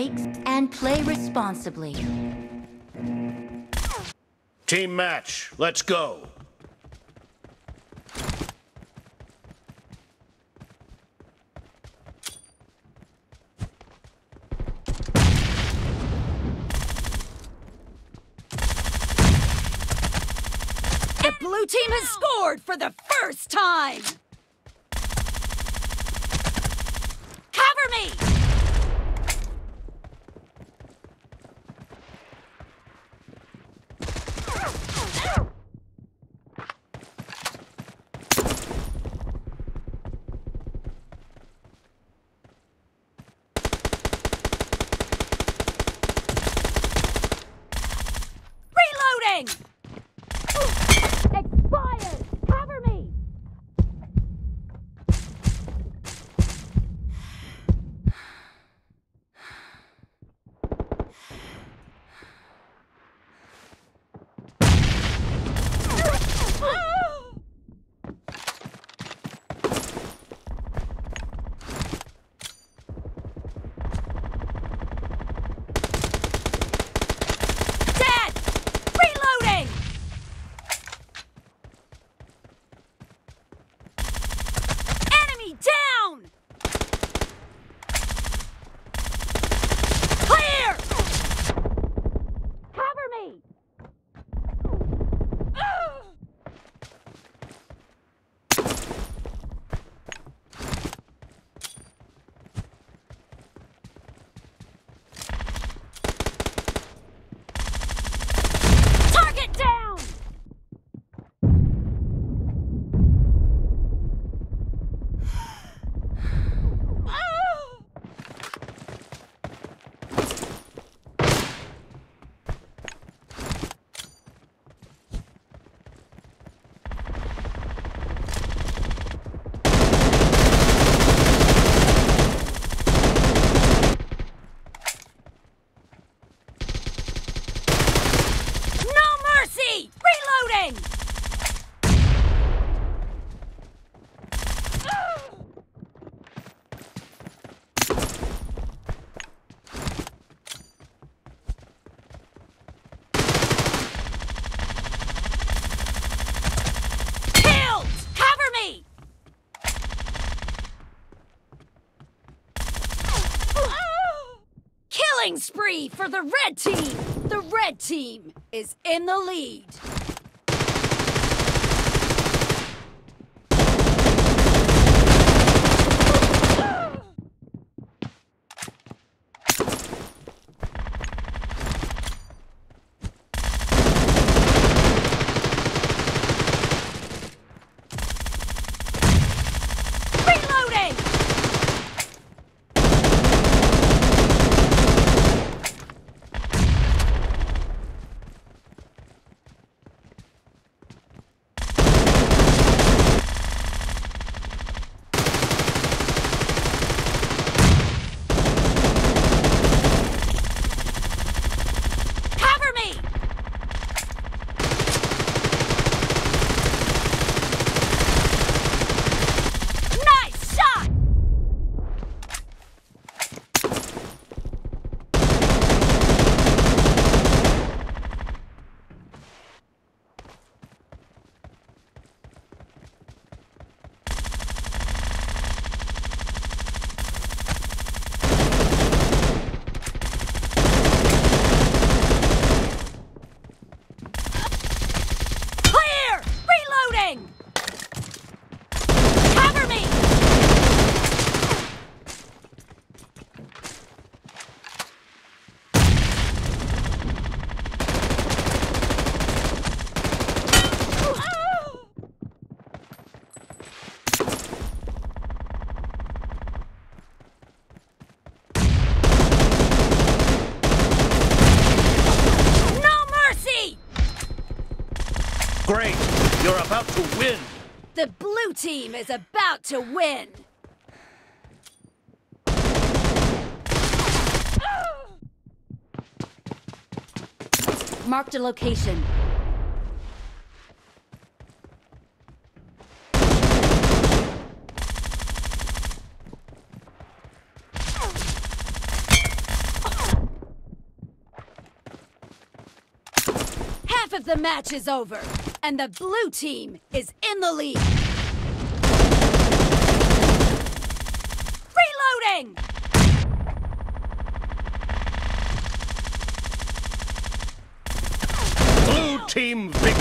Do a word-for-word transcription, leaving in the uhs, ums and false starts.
mistakes and play responsibly. Team match, let's go. The blue team has scored for the first time! Cover me! Reloading! Expired! Cover me! Dead! Reloading! Enemy down! Clear! Cover me! Target down! No mercy! Reloading! Killed! Cover me! Killing spree for the red team! The red team is in the lead. Reloading! Cover me! Nice shot! Clear! Reloading! Cover me! No mercy! Great, you're about to win. The blue team is about to win. Marked a location. Half of the match is over, and the blue team is in the lead. Reloading! Blue team victory.